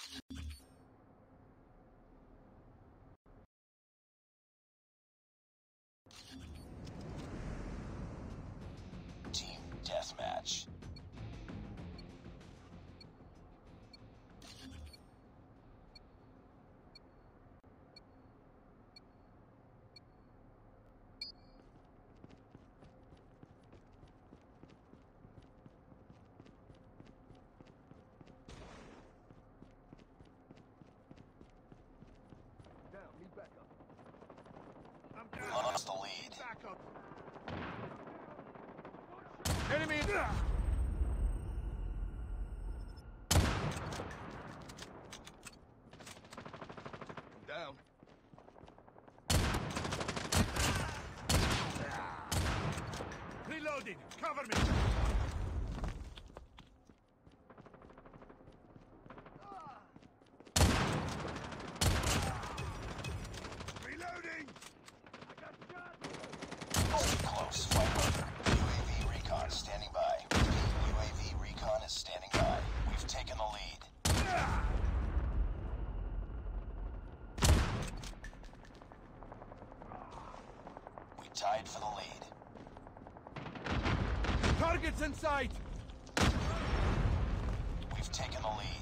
Team deathmatch. We lost the lead. Enemy! Down. Reloading! Cover me! Reloading! I got shot! Close. Fight harder. UAV recon standing by. UAV recon is standing by. We've taken the lead. We tied for the lead. Targets in sight! We've taken the lead.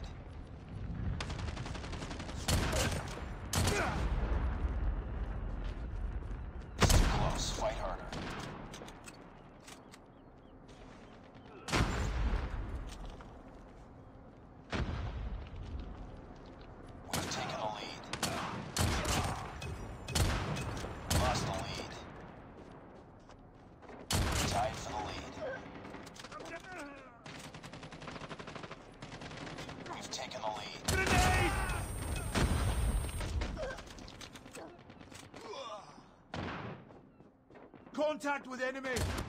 It's too close. Fight harder. We've taken the lead. Lost the lead. Tied for the lead. We've taken the lead. Grenade! Contact with enemy!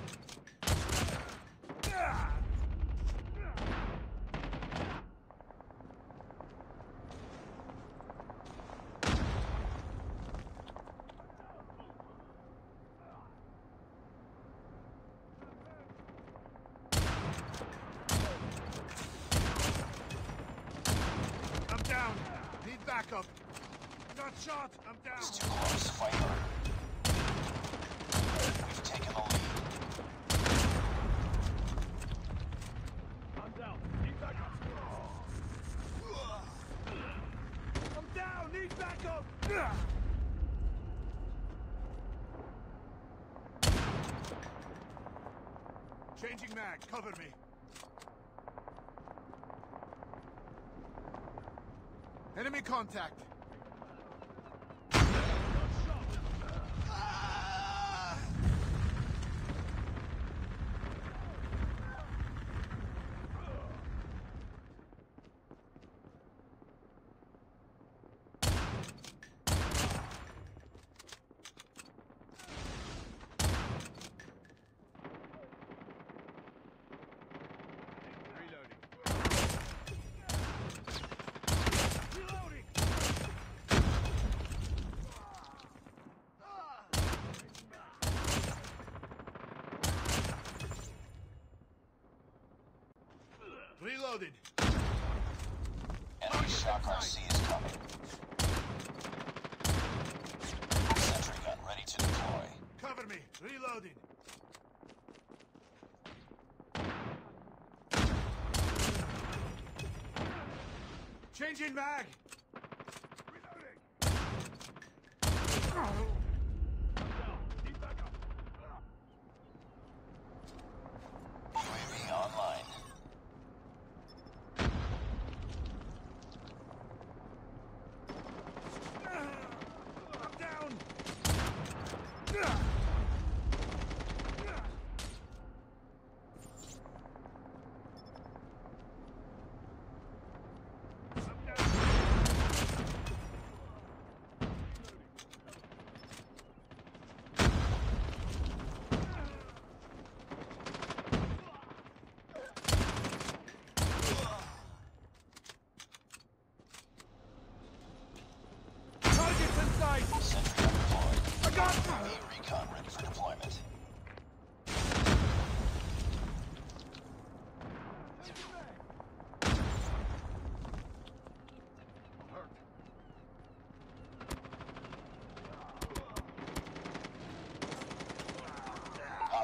I'm down. Need backup. Got shot. I'm down. It's too close. Fight harder. We've taken the lead. I'm down. Need backup. I'm down. Need backup. Changing mag. Cover me. Enemy contact. Reloaded. Enemy shock RC is coming. Sentry gun ready to deploy. Cover me. Reloading. Changing mag. Reloading. UAV online. I'm down.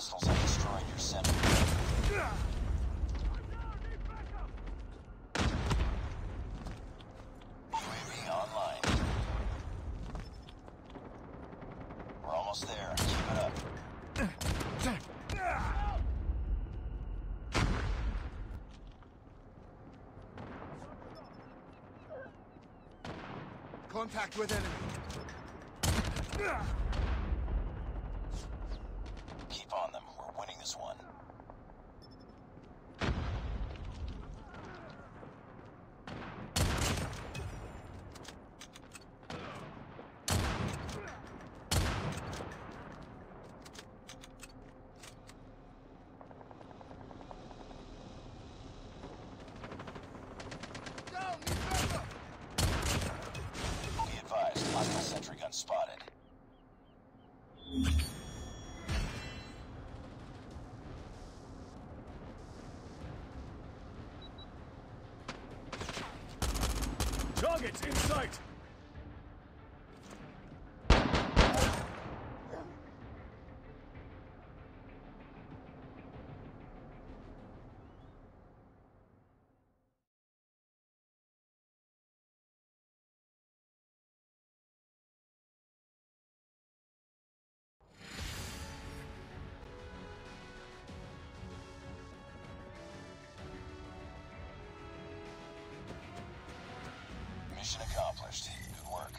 Hostiles have destroyed your sentry. UAV online. We're almost there. Keep it up. Contact with enemy. Keep on them. We're winning this one. Be advised, hostile sentry gun spotted. Targets in sight. Mission accomplished. Good work.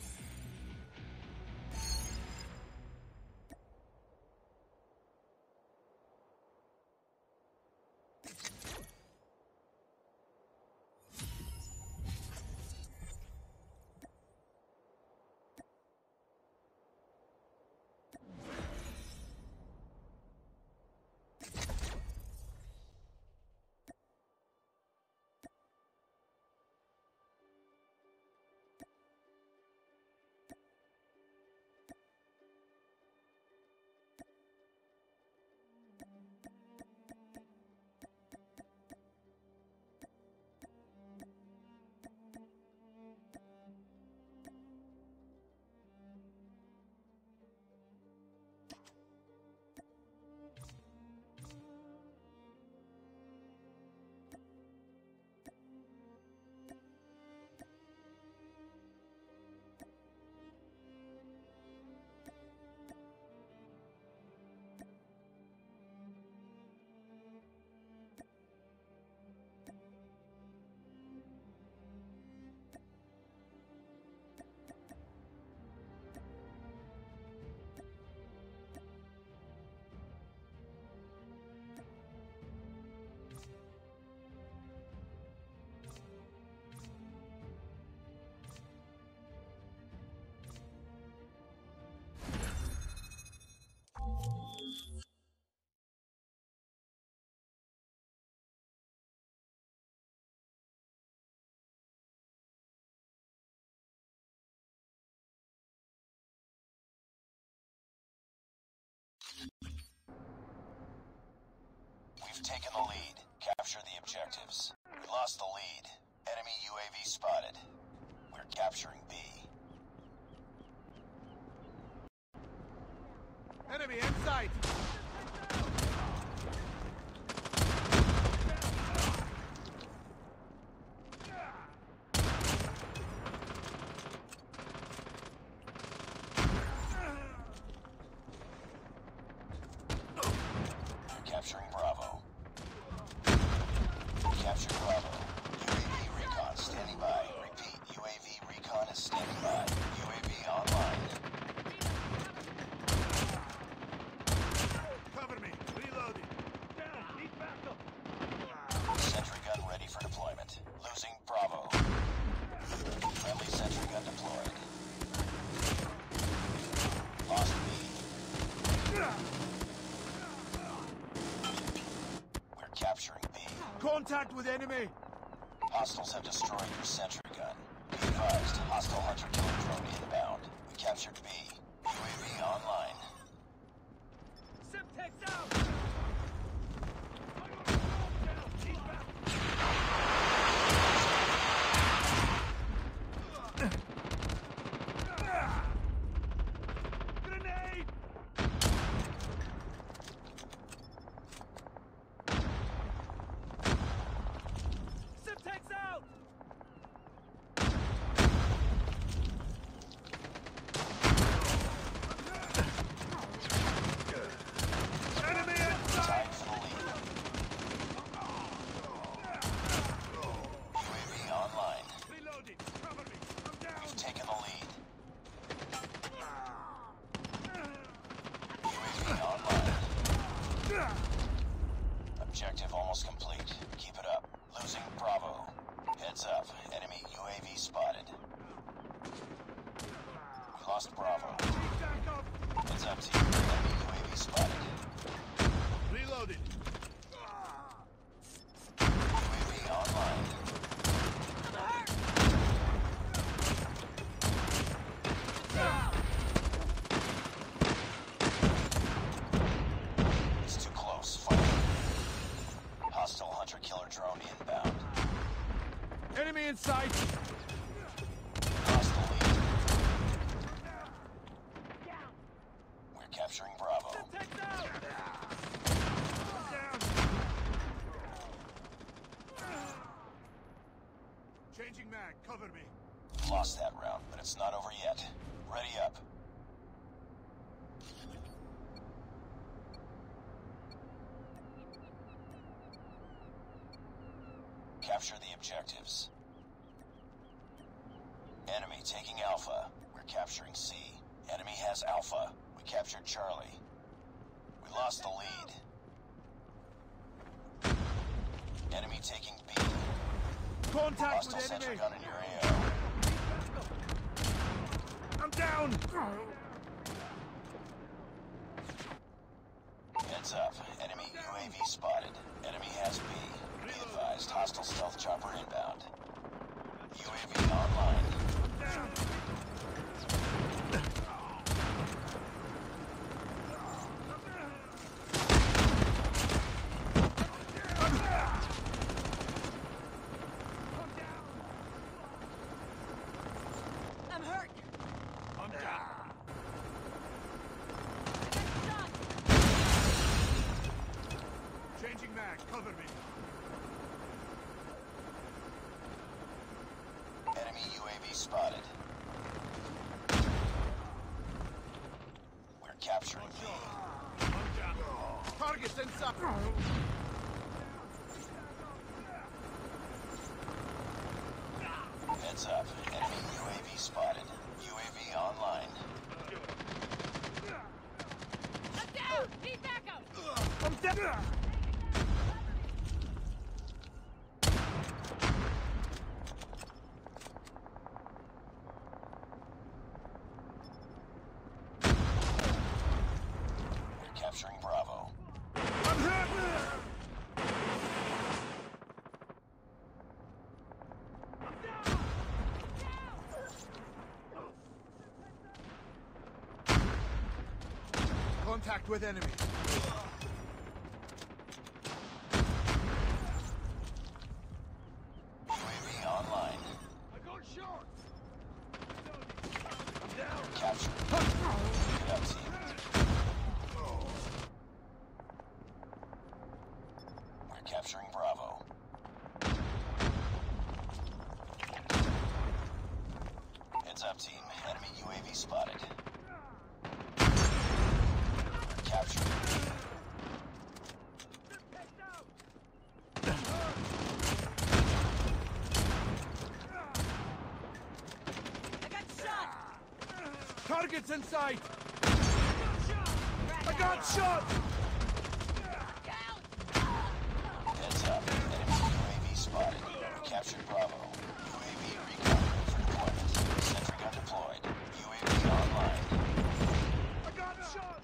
We've taken the lead. Capture the objectives. We lost the lead. Enemy UAV spotted. We're capturing B. Enemy in sight. Capturing Bravo. Captured Bravo. UAV recon standing by. Repeat, UAV recon is standing by. UAV online. Cover me. Reloading. Down. Need backup. Sentry gun ready for deployment. Losing Bravo. Friendly sentry gun deployed. Lost B. Capturing B. Contact with enemy. Hostiles have destroyed your sentry gun. Be advised, hostile hunter-killer drone inbound. We captured B. UAV online. Semtex out. Grenade. killer drone inbound. Enemy in sight! Lost the lead. We're capturing Bravo. Changing mag, cover me. Lost that round, but it's not over yet. Ready up. Capture the objectives. Enemy taking Alpha. We're capturing C. Enemy has Alpha. We captured Charlie. We lost the lead. Enemy taking B. Contact Hostile with sentry enemy! gun in your AO. I'm down! Heads up. Enemy UAV spotted. Enemy has B. Be advised. Hostile stealth chopper inbound. UAV online. I'm hurt. I'm down. Changing mag, cover me. Enemy UAV spotted. We're capturing B. I'm down. Targets in sight. Heads up. Enemy UAV spotted. UAV online. I'm down. Need backup. I'm down. We're capturing Bravo. I'm hurt. Contact with enemy. UAV online. I got shot. Capture. Get up, team. We're capturing Bravo. Heads up, team. Enemy UAV spotted. Capture. I got shot. Targets in sight. I got shot. Heads up. Enemy UAV spotted. We captured Bravo. UAV recon for deployment. Sentry gun deployed. UAV online. I got shot.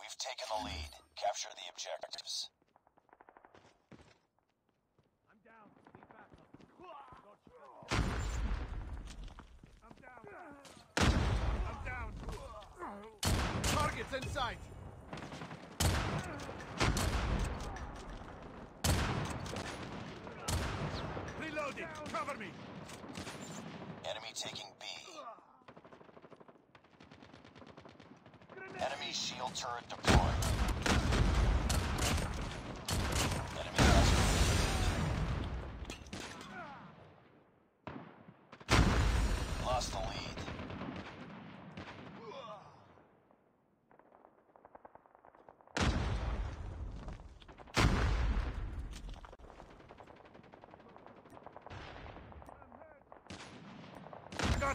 We've taken the lead. Capture the objectives. I'm down. Need backup. I'm down. Target's in sight. Reloading. Cover me. Enemy taking B. Enemy shield turret deployed. Enemy has lost the lead. Got.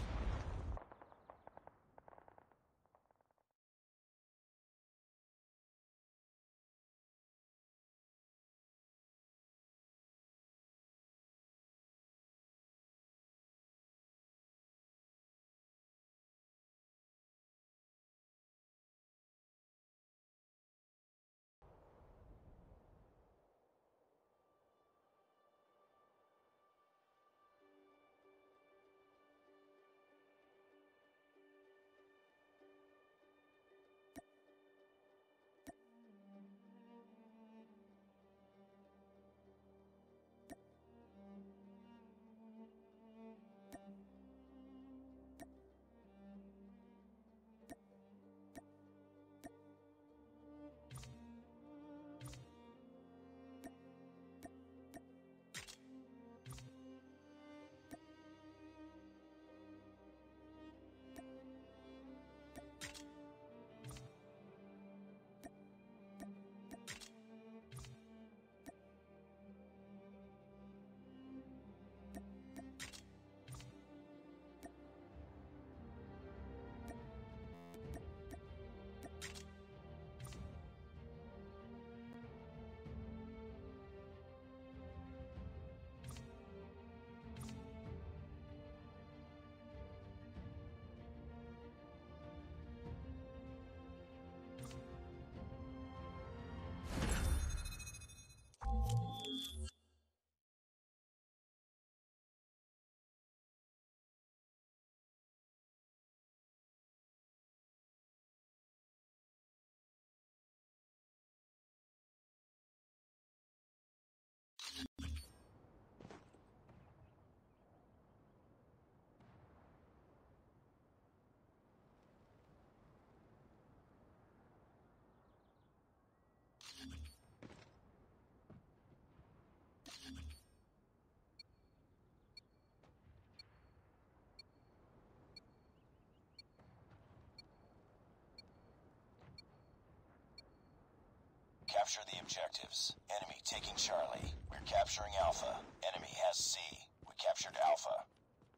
Capture the objectives. Enemy taking Charlie. We're capturing Alpha. Enemy has C. We captured Alpha.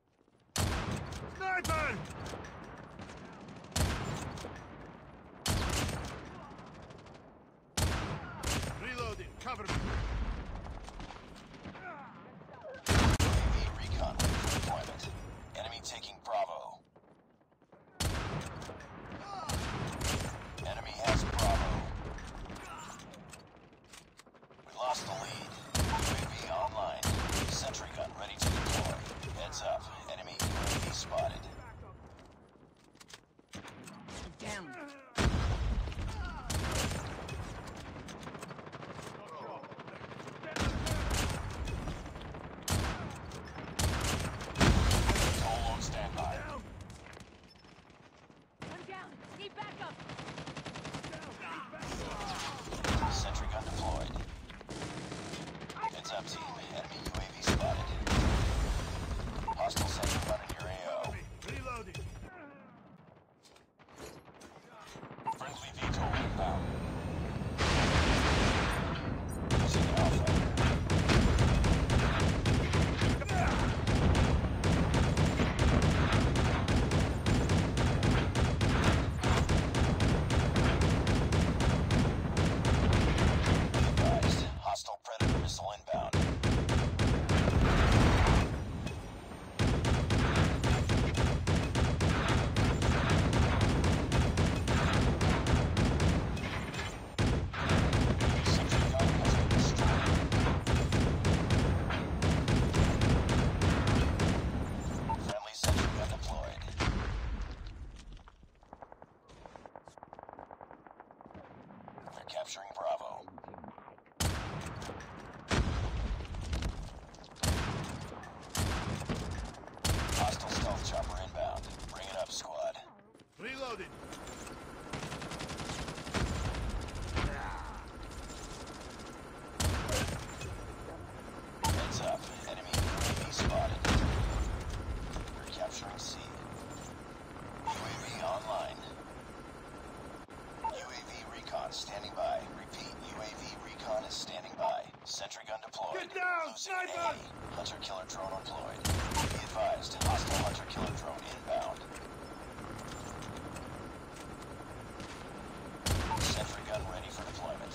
Sniper! Reloading. Cover me. UAV recon ready for deployment. Enemy taking Bravo. Enemy has Bravo. We lost the lead. UAV online. Sentry gun ready to deploy. Heads up. Enemy UAV spotted. Down. Losing A. Hunter-killer drone employed. Be advised, hostile hunter-killer drone inbound. Sentry gun ready for deployment.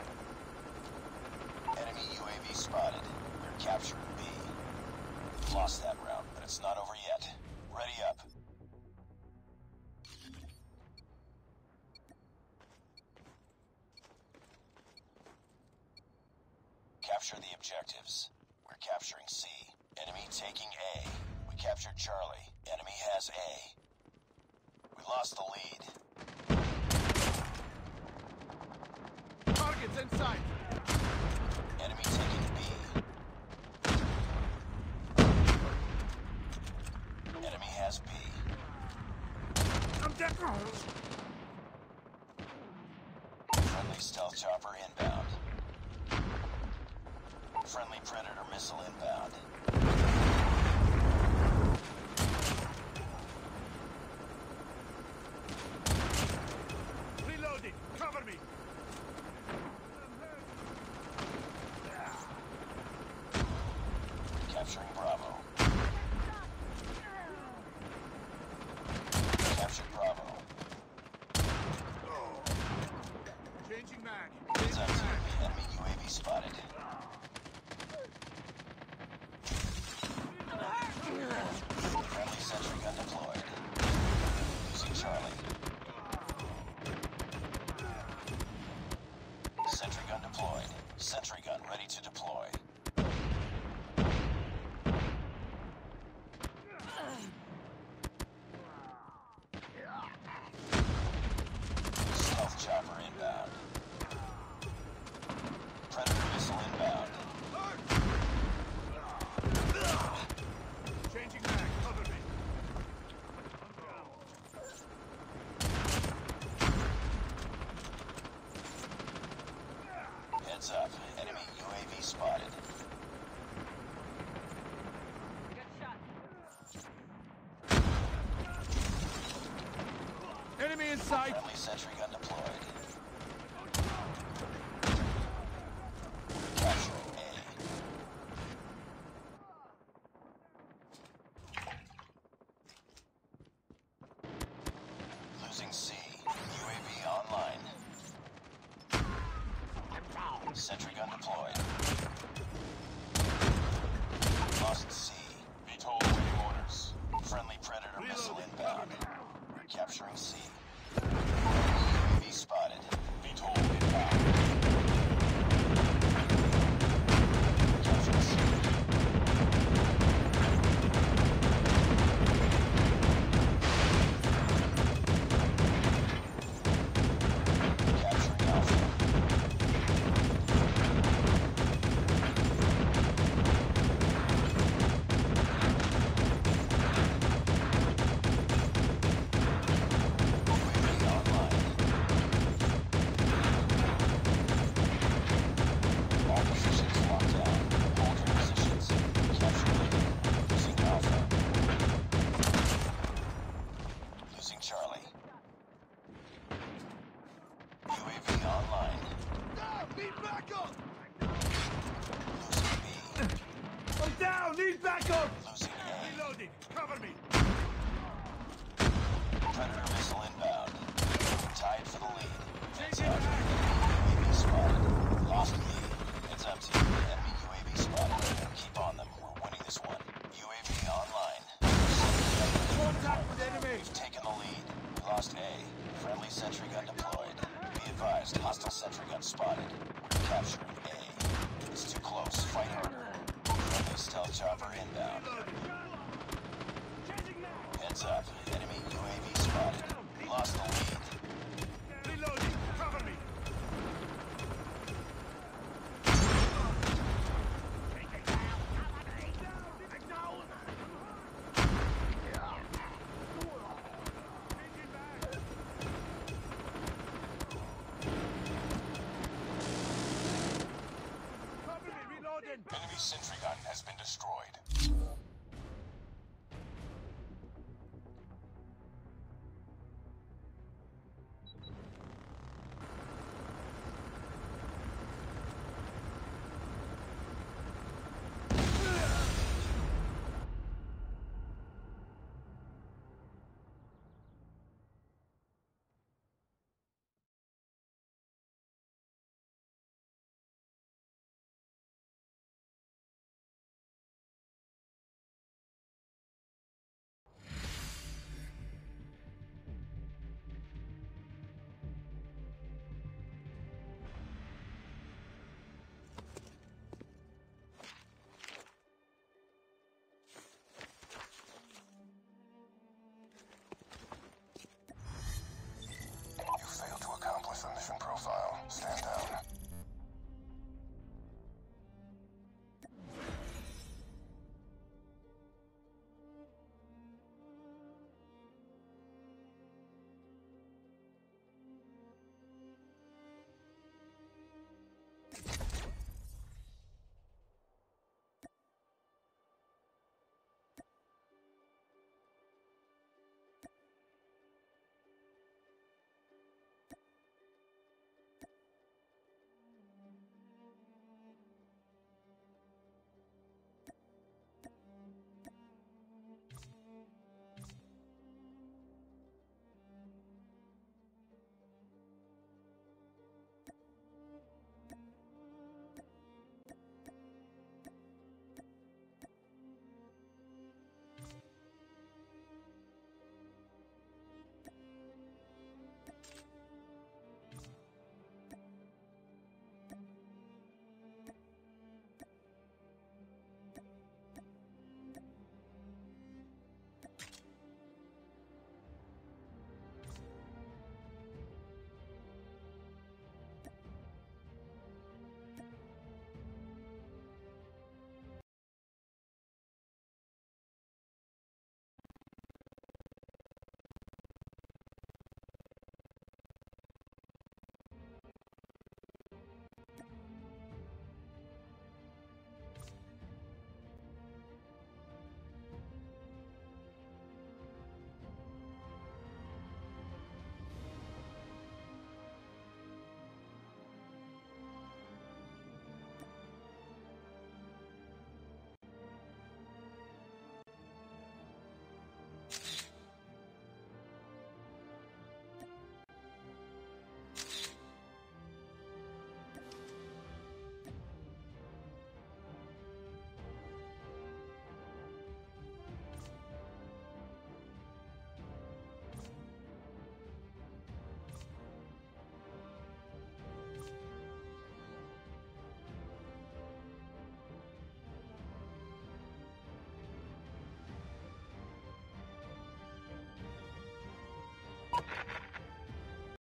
Enemy UAV spotted. We're capturing B. Lost that round, but it's not over yet. Ready up. Capture the objectives. We're capturing C. Enemy taking A. We captured Charlie. Enemy has A. We lost the lead. Targets inside. Enemy taking B. Enemy has B. I'm dead. Friendly stealth chopper inbound. Friendly Predator missile inbound. Reloading. Cover me. Capturing Bravo. Captured Bravo. Changing mag. Heads up, team. Enemy UAV spotted. Friendly sentry gun deployed. Losing Charlie. Sentry gun deployed. Sentry gun ready to deploy. Stealth chopper inbound. Predator missile inbound. Changing mag. Cover me. Heads up. Enemy UAV spotted. Enemy in sight. Friendly sentry gun deployed. Capturing A. Losing C. UAV online. Sentry gun deployed. Lost C. VTOL awaiting orders. Friendly Predator missile inbound. Capturing C. UAV spotted. VTOL inbound. Capturing C. Capturing Alpha. Need backup! Losing A. Reloading. Cover me. Predator missile inbound. Tied for the lead. Heads Changing up. mag. UAV spotted. Lost lead. Heads up, team. Enemy UAV spotted. Keep on them. We're winning this one. UAV online. Contact with enemy. We've taken the lead. We lost A. Friendly sentry gun deployed. Be advised, hostile sentry gun spotted. We're capturing A. It's too close. Fight harder. Friendly stealth chopper inbound. Heads up. Enemy UAV spotted. We lost the lead. Reloading. Cover me. Enemy sentry gun has been destroyed.